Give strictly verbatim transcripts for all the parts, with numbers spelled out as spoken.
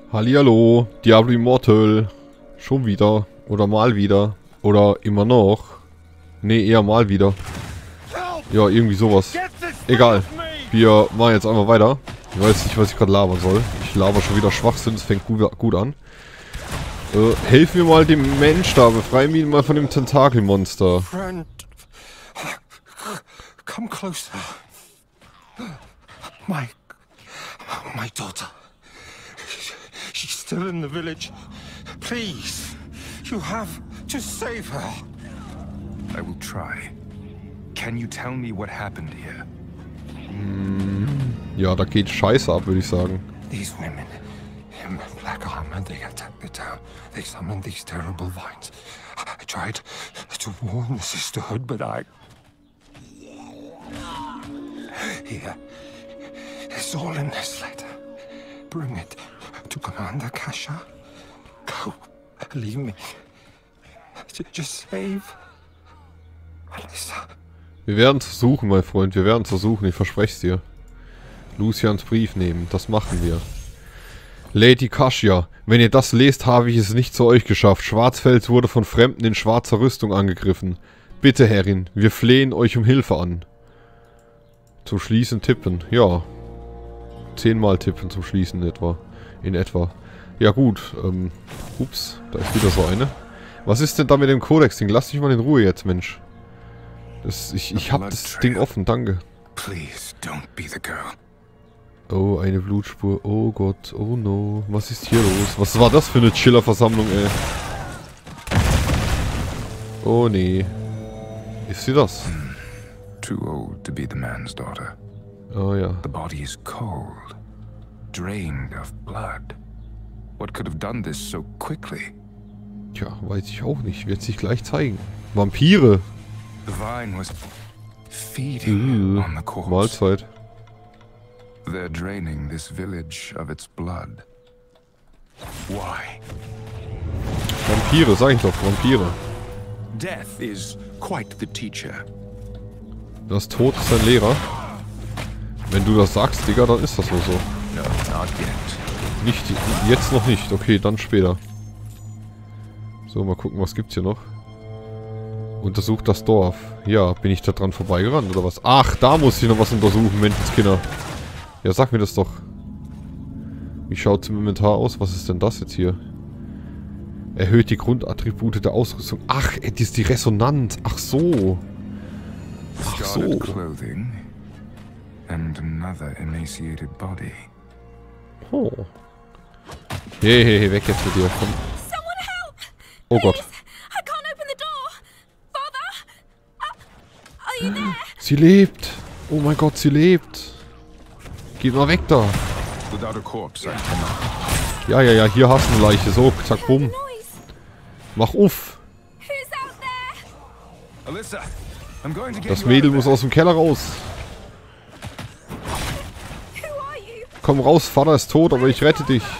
Hallihallo, Diablo Immortal. Schon wieder. Oder mal wieder. Oder immer noch. Ne, eher mal wieder. Ja, irgendwie sowas. Egal. Wir machen jetzt einfach weiter. Ich weiß nicht, was ich gerade labern soll. Ich laber schon wieder Schwachsinn, das fängt gut, gut an. Äh, helf mir mal dem Mensch da, befreie mich mal von dem Tentakelmonster. Friend, come closer. My, my daughter. She's still in the village. Please, you have to save her. I will try. Can you tell me what happened here? Ja, da geht Scheiße ab, würde ich sagen. These women in black armor, they attacked the town. They summoned these terrible vines. I tried to warn the sisterhood, but I... Here. It's all in this letter. Bring it to Commander Kasha. Go. Leave me. Just save Alyssa. Wir werden es versuchen, mein Freund. Wir werden es versuchen, ich verspreche es dir. Lucians Brief nehmen, das machen wir. Lady Kasha, wenn ihr das lest, habe ich es nicht zu euch geschafft. Schwarzfels wurde von Fremden in schwarzer Rüstung angegriffen. Bitte, Herrin, wir flehen euch um Hilfe an. Zum Schließen tippen, ja. Zehnmal tippen zum Schließen etwa. In etwa. Ja gut, ähm, ups, da ist wieder so eine. Was ist denn da mit dem Kodex-Ding? Lass mich mal in Ruhe jetzt, Mensch. Das, ich, ich hab das Ding offen, danke. Please don't be the girl. Oh, eine Blutspur. Oh Gott, oh no. Was ist hier los? Was war das für eine Chiller-Versammlung, ey? Oh nee. Ist sie das? Hmm. Too old to be the man's daughter. Oh ja. The body is cold, drained of blood. What could have done this so quickly? Tja, weiß ich auch nicht. Wird sich gleich zeigen. Vampire! The vine was feeding Uh, on the corpse. Mahlzeit. They're draining this village of its blood. Why? Vampire, sag ich doch, Vampire. Death is quite the teacher. Das Tod ist ein Lehrer. Wenn du das sagst, Digga, dann ist das wohl so. No, not yet. Nicht, jetzt noch nicht. Okay, dann später. So, mal gucken, was gibt's hier noch. Untersucht das Dorf. Ja, bin ich da dran vorbeigerannt oder was? Ach, da muss ich noch was untersuchen, Menschenskinder. Ja, sag mir das doch. Wie schaut's im Inventar aus? Was ist denn das jetzt hier? Erhöht die Grundattribute der Ausrüstung. Ach, die ist die Resonanz. Ach so. Ach so. Scarlet clothing and another emaciated body. Oh. Hey, hey, hey, weg jetzt mit dir. Komm. Oh Gott. Sie lebt. Oh mein Gott, sie lebt. Geh mal weg da. Without a corpse, I cannot. Ja, ja, ja, hier hast du eine Leiche. So, zack, bumm. Mach uff. Alyssa, I'm going to get Das you Mädel out of muss there. aus dem Keller raus. Komm raus, Vater ist tot, aber ich rette dich.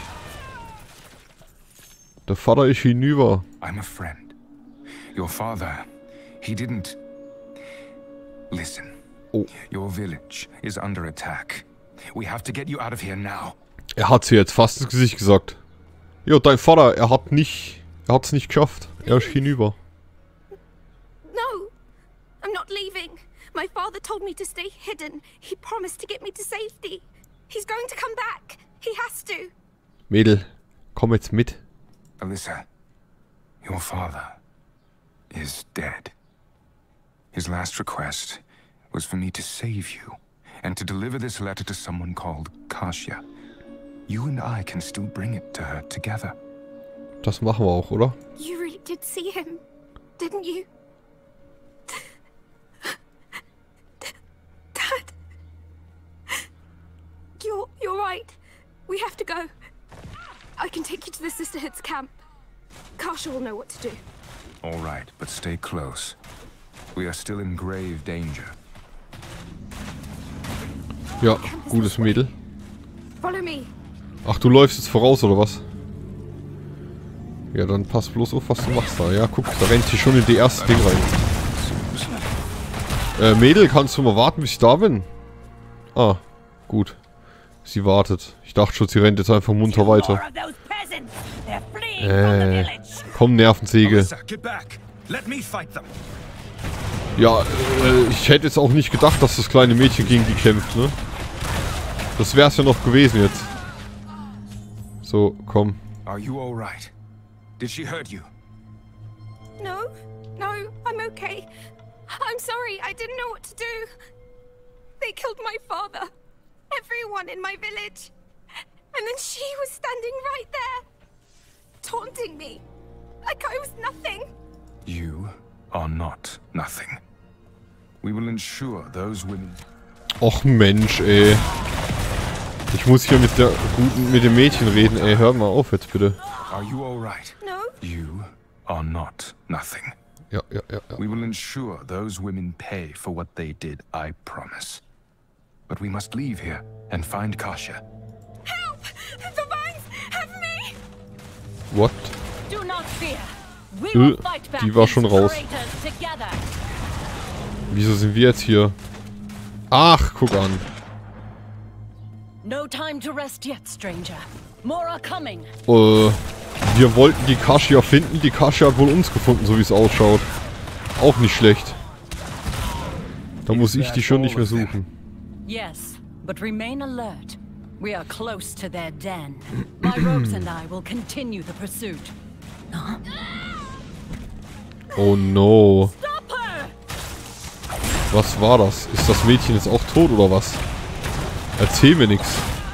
Der Vater ist hinüber. I'm a friend. Your father, he didn't... Listen. Oh. Your village is under attack. We have to get you out of here now. Er hat sie jetzt fast ins Gesicht gesagt. Ja, dein Vater, er hat nicht... Er hat's nicht geschafft. Er ist hinüber. No, I'm not leaving. My father told me to stay hidden. He promised to get me to safety. He's going to come back. He has to. Mädel, komm jetzt mit. Alyssa, your father is dead. His last request was for me to save you and to deliver this letter to someone called Kasha. You and I can still bring it to her together. Das machen wir auch, oder? You really did see him, didn't you? Dad. You're, you're right. We have to go. I can take you to the Sisterhood's camp. Kasha will know what to do. All right, but stay close. We are still in grave danger. Ja, gutes Mädel. Follow me. Ach, du läufst jetzt voraus, oder was? Ja, dann pass bloß auf, was du machst da. Ja, guck, da rennt sie schon in die erste Ding rein. Äh, Mädel, kannst du mal warten, bis ich da bin? Ah, gut. Sie wartet. Ich dachte schon, sie rennt jetzt einfach munter weiter. Äh, komm, Nervensäge. Alyssa, get back. Let me fight them. Ja, äh, ich hätte jetzt auch nicht gedacht, dass das kleine Mädchen gegen die kämpft, ne? Das wär's ja noch gewesen jetzt. So, komm. Are you all right? Did she hurt you? No, no, I'm okay. I'm sorry, I didn't know what to do. They killed my father. Everyone in my village. And then she was standing right there, taunting me. Like I was nothing. You are not nothing. We will ensure those women... Och Mensch, ey. Ich muss hier mit der guten, mit dem Mädchen reden, ey. Hör mal auf jetzt bitte. Are you all right? No? You are not nothing. Ja, ja, ja, ja. We will ensure those women pay for what they did, I promise. But we must leave here and find Kasia. Help! The vines have me! What? Do not fear. We Äh, will fight back die war schon these raus. traitors together. Wieso sind wir jetzt hier? Ach, guck an. No time to rest yet, stranger. More are coming. Äh, wir wollten die Kasia finden. Die Kasia hat wohl uns gefunden, so wie es ausschaut. Auch nicht schlecht. Da muss ich die schon nicht mehr suchen. Yes, but remain alert. We are close to their den. My rogues and I will continue the pursuit. Oh no. Stop her! Was war das? Ist das Mädchen jetzt auch tot oder was? Erzähl mir nix.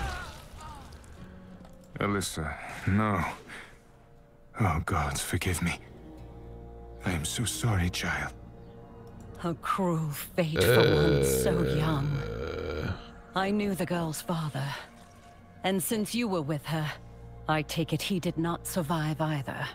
Alyssa, no. Oh, gods, forgive me. I am so sorry, child. A cruel fate for one so young. I knew the girl's father. And since you were with her, I take it he did not survive either.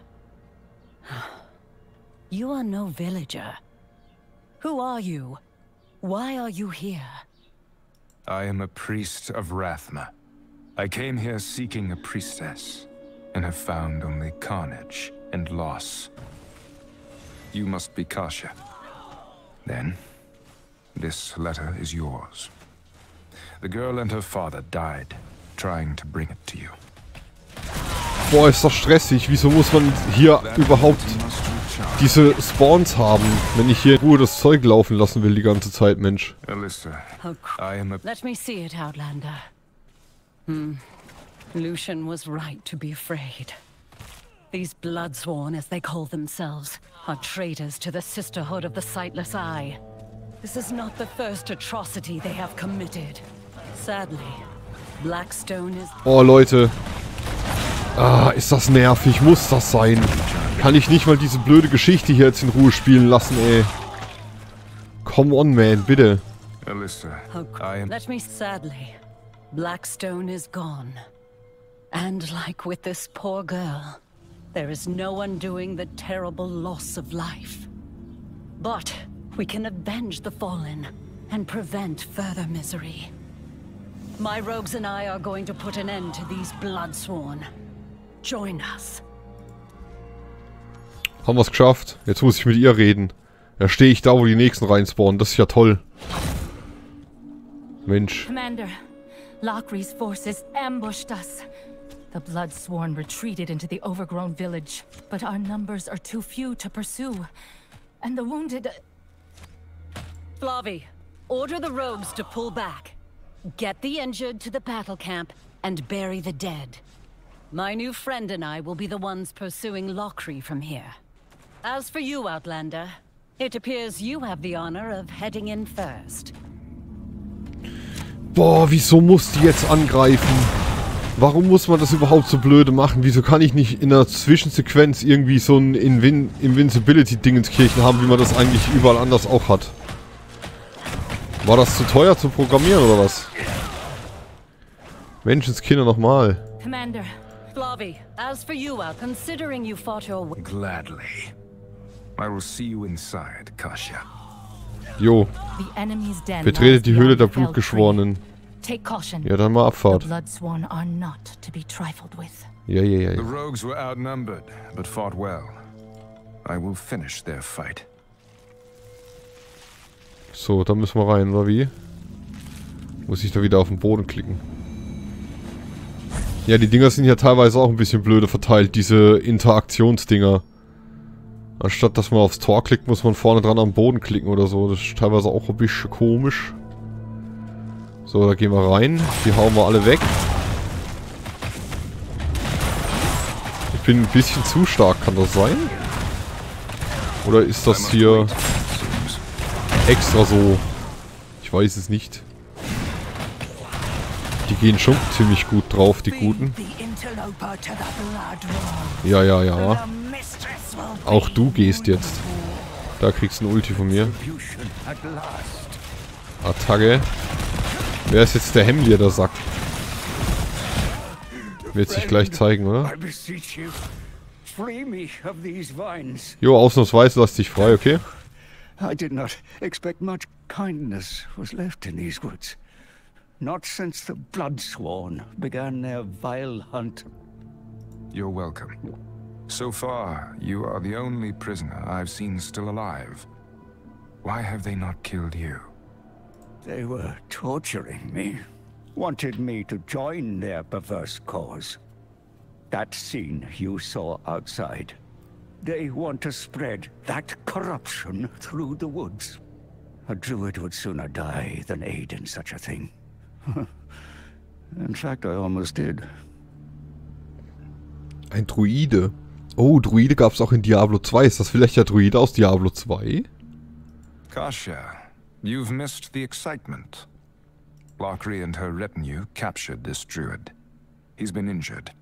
You are no villager. Who are you? Why are you here? I am a priest of Rathma. I came here seeking a priestess, and have found only carnage and loss. You must be Kasia. Then, this letter is yours. The girl and her father died trying to bring it to you. Boah, ist das stressig. Wieso muss man hier überhaupt diese Spawns haben, wenn ich hier in Ruhe das Zeug laufen lassen will die ganze Zeit, Mensch? Alyssa, Oh, I am a... let me see it, Outlander. Hmm. Lucian was right to be afraid. These Bloodsworn, as they call themselves, are traitors to the Sisterhood of the Sightless Eye. This is not the first atrocity they have committed. Sadly, Blackstone is... Oh, Leute. Ah, ist das nervig. Muss das sein? Kann ich nicht mal diese blöde Geschichte hier jetzt in Ruhe spielen lassen, ey? Come on, man, bitte. Alyssa, Oh, I am... let me sadly. Blackstone is gone. And like with this poor girl, there is no undoing the terrible loss of life. But we can avenge the fallen and prevent further misery. My rogues and I are going to put an end to these Bloodsworn. Join us. Haben wir es geschafft. Jetzt muss ich mit ihr reden. Da stehe ich da, wo die nächsten reinspawnen. Das ist ja toll. Mensch. Commander, Locri's forces ambushed us. The Bloodsworn retreated into the overgrown village, but our numbers are too few to pursue. And the wounded... Flavi, order the rogues to pull back. Get the injured to the battle camp and bury the dead. My new friend and I will be the ones pursuing Locri from here. As for you, Outlander, it appears you have the honor of heading in first. Boah, wieso muss die jetzt angreifen? Warum muss man das überhaupt so blöde machen? Wieso kann ich nicht in einer Zwischensequenz irgendwie so ein Invin Invincibility-Dingenskirchen haben, wie man das eigentlich überall anders auch hat? War das zu teuer zu programmieren oder was? Menschenskinder nochmal. Commander, Flavi, as for you, uh, considering you fought your way... Gladly. I will see you inside, Kasia. Jo. the enemy's den Betretet die lies Höhle der beyond Fell Blutgeschworenen. Tree. Take caution. Ja, dann mal The Abfahrt. Bloodsworn are not to be trifled with. Ja, ja, ja, The ja. rogues were outnumbered, but fought well. I will finish their fight. So, da müssen wir rein, oder wie? Muss ich da wieder auf den Boden klicken? Ja, die Dinger sind ja teilweise auch ein bisschen blöde verteilt, diese Interaktionsdinger. Anstatt dass man aufs Tor klickt, muss man vorne dran am Boden klicken oder so. Das ist teilweise auch ein bisschen komisch. So, da gehen wir rein. Die hauen wir alle weg. Ich bin ein bisschen zu stark, kann das sein? Oder ist das hier extra so? Ich weiß es nicht. Die gehen schon ziemlich gut drauf, die Guten. Ja, ja, ja. Auch du gehst jetzt. Da kriegst du ein Ulti von mir. Attacke. Wer ist jetzt der Hemlier, der Sack? Wird sich gleich zeigen, oder? Jo, ausnahmsweise lass dich frei, okay? I did not expect much kindness was left in these woods. Not since the Bloodsworn began their vile hunt. You're welcome. So far, you are the only prisoner I've seen still alive. Why have they not killed you? They were torturing me. Wanted me to join their perverse cause. That scene you saw outside. They want to spread that corruption through the woods. A druid would sooner die than aid in such a thing. In fact, I almost did. Ein Druide. Oh, Druide gab es auch in Diablo zwei. Ist das vielleicht der Druide aus Diablo zwei? Kasia, you've missed the excitement. Lockery and her retinue captured this druid. He's been injured.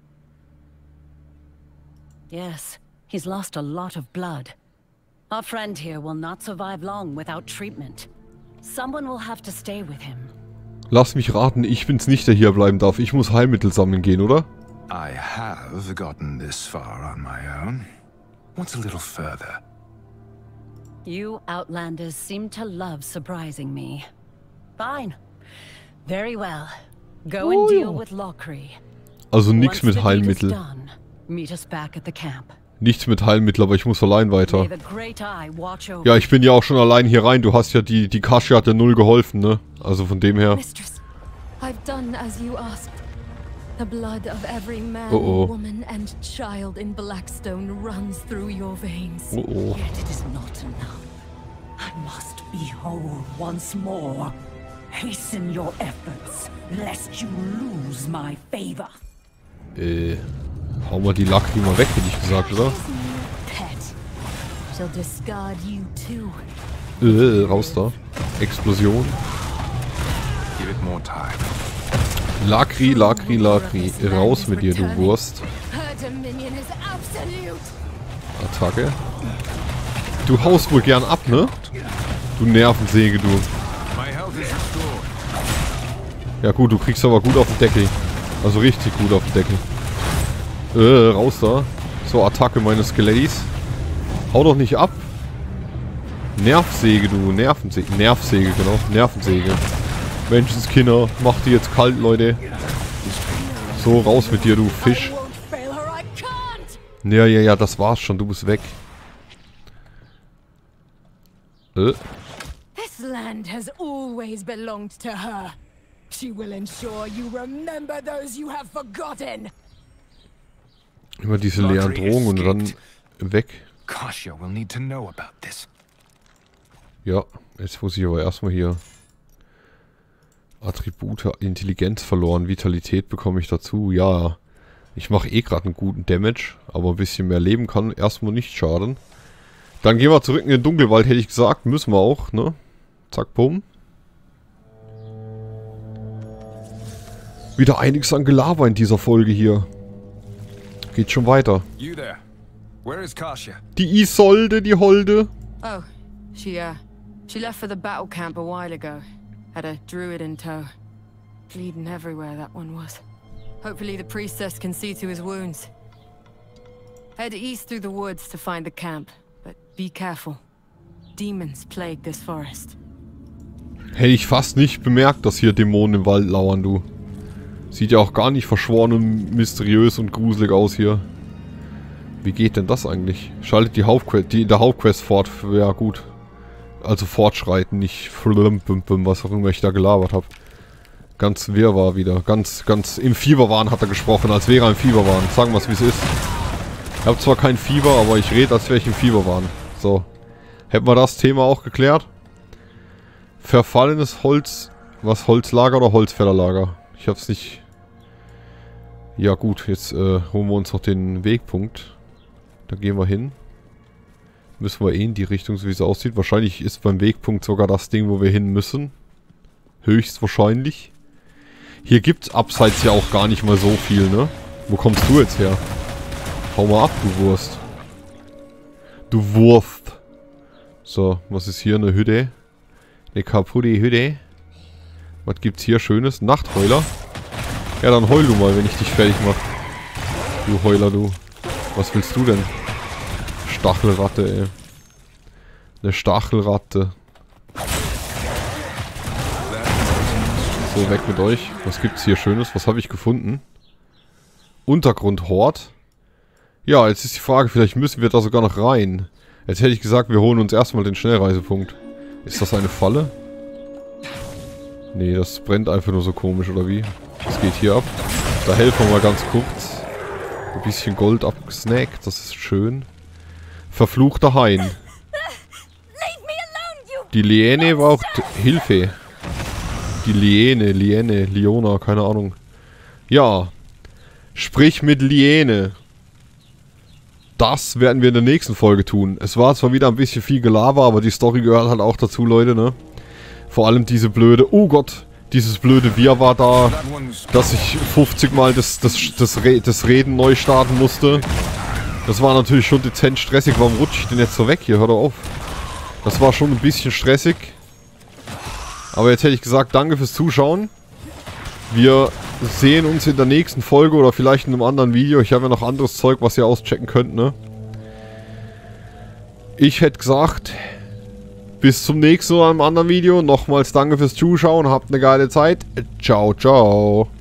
Yes, he's lost a lot of blood. Our friend here will not survive long without treatment. Someone will have to stay with him. Lass mich raten, ich bin's nicht, der hier bleiben darf. Ich muss Heilmittel sammeln gehen, oder? I have gotten this far on my own. What's a little further? You Outlanders seem to love surprising me. Fine. Very well. Go and deal with Lockery. Also nichts mit Heilmittel. Meet us back at the camp. Nichts mit Heilmittel, aber ich muss allein weiter. Ja, ich bin ja auch schon allein hier rein. Du hast ja die, die Kasia hat ja null geholfen, ne? Also von dem her. Mistress, I've done as you asked. The blood of every man, oh oh. woman and child in Blackstone runs through your veins. Oh oh. Yet it is not enough. I must be whole once more. Hasten your efforts, lest you lose my favor. Äh, hau mal die Lacri mal weg, hätte ich gesagt, oder? She'll discard you too. Äh, raus da. Explosion. Give it more time. Lacri, Lacri, Lacri. Raus mit dir, du Wurst. Attacke. Du haust wohl gern ab, ne? Du Nervensäge, du. Ja gut, du kriegst aber gut auf den Deckel. Also richtig gut auf den Deckel. Äh, raus da. So, Attacke meines Skelets. Hau doch nicht ab. Nervsäge, du. Nervensäge. Nervsäge, genau. Nervensäge. Menschenskinder. Macht die jetzt kalt, Leute. So, raus mit dir, du Fisch. Ja, ja, ja, das war's schon. Du bist weg. Äh. This land has always belonged to her. She will ensure you remember those you have forgotten. Immer diese leeren Drohungen und dann weg. Kasia will need to know about this. Ja, jetzt muss ich aber erstmal hier Attribute, Intelligenz verloren, Vitalität bekomme ich dazu. Ja, ich mache eh gerade einen guten Damage, aber ein bisschen mehr Leben kann erstmal nicht schaden. Dann gehen wir zurück in den Dunkelwald, hätte ich gesagt. Müssen wir auch, ne? Zack, bumm. Wieder einiges an Gelaber in dieser Folge hier. Geht schon weiter. You there. Where is Kasia? Die Isolde, die Holde. Oh, she, uh, she left for the battle camp a while ago. Had a druid in tow. Bleeding everywhere, that one was. Hopefully the priestess can see to his wounds. Head east through the woods to find the camp, but be careful. Demons plague this forest. Hätte ich fast nicht bemerkt, dass hier Dämonen im Wald lauern, du. Sieht ja auch gar nicht verschworen und mysteriös und gruselig aus hier. Wie geht denn das eigentlich? Schaltet die Hauptquest, die in der Hauptquest fort. Ja, gut. Also fortschreiten, nicht was auch immer ich da gelabert habe. Ganz wirr war wieder. Ganz, ganz im Fieberwahn hat er gesprochen, als wäre er im Fieberwahn. Sagen wir es, wie es ist. Ich habe zwar kein Fieber, aber ich rede, als wäre ich im Fieberwahn. So. Hätten wir das Thema auch geklärt? Verfallenes Holz. Was, Holzlager oder Holzfällerlager? Ich hab's nicht... Ja gut, jetzt äh, holen wir uns noch den Wegpunkt. Da gehen wir hin. Müssen wir eh in die Richtung, so wie es aussieht. Wahrscheinlich ist beim Wegpunkt sogar das Ding, wo wir hin müssen. Höchstwahrscheinlich. Hier gibt's abseits ja auch gar nicht mal so viel, ne? Wo kommst du jetzt her? Hau mal ab, du Wurst. Du Wurst. So, was ist hier? Eine Hütte. Eine kaputte Hütte. Was gibt's hier Schönes? Nachtheuler? Ja, dann heul du mal, wenn ich dich fertig mach. Du Heuler, du. Was willst du denn? Stachelratte, ey. Eine Stachelratte. So, weg mit euch. Was gibt's hier Schönes? Was habe ich gefunden? Untergrundhort. Ja, jetzt ist die Frage, vielleicht müssen wir da sogar noch rein. Jetzt hätte ich gesagt, wir holen uns erstmal den Schnellreisepunkt. Ist das eine Falle? Nee, das brennt einfach nur so komisch, oder wie? Was geht hier ab? Da helfen wir mal ganz kurz. Ein bisschen Gold abgesnackt, das ist schön. Verfluchter Hain. Die Liene braucht Hilfe. Die Liene, Liene, Liona, keine Ahnung. Ja. Sprich mit Liene. Das werden wir in der nächsten Folge tun. Es war zwar wieder ein bisschen viel Gelaber, aber die Story gehört halt auch dazu, Leute, ne? Vor allem diese blöde... Oh Gott! Dieses blöde Wirrwarr da, dass ich fünfzig Mal das, das, das, Re das Reden neu starten musste. Das war natürlich schon dezent stressig. Warum rutsche ich denn jetzt so weg hier? Hör doch auf. Das war schon ein bisschen stressig. Aber jetzt hätte ich gesagt, danke fürs Zuschauen. Wir sehen uns in der nächsten Folge oder vielleicht in einem anderen Video. Ich habe ja noch anderes Zeug, was ihr auschecken könnt, ne? Ich hätte gesagt... Bis zum nächsten Mal in einem anderen Video. Nochmals danke fürs Zuschauen. Habt eine geile Zeit. Ciao, ciao.